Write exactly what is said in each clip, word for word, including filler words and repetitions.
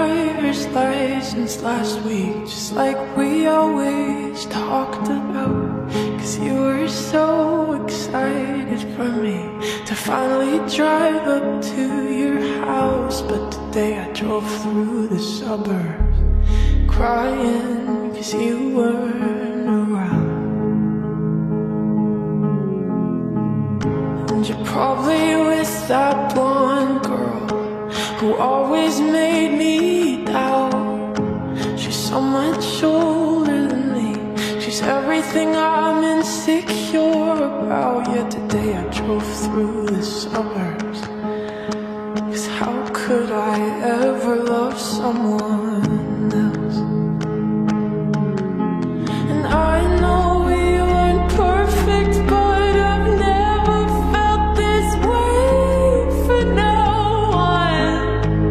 driver's license last week, just like we always talked about. Cause you were so excited for me to finally drive up to your house. But today I drove through the suburbs crying cause you weren't around. And you're probably with that blonde girl who always made me doubt. She's so much older than me, she's everything I'm insecure about. Yet today I drove through the suburbs, cause how could I ever love someone else? And I know we weren't perfect, but I've never felt this way for no one.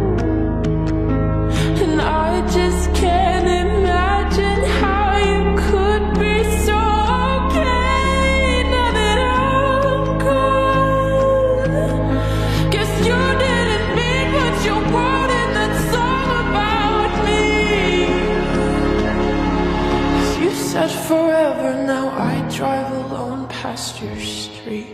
And I just can't imagine how you could be so okay now that I'm gone. Guess you didn't mean what you wrote in that song about me. 'Cause you said forever, now I drive alone past your street.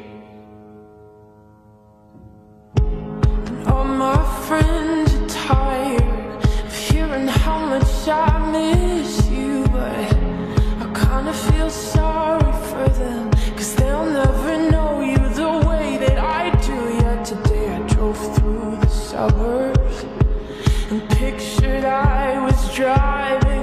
And all my friends are tired of hearing how much I miss you, but I kinda feel sorry for them, cause they'll never know you the way that I do. Yet today I drove through the suburbs and pictured I was driving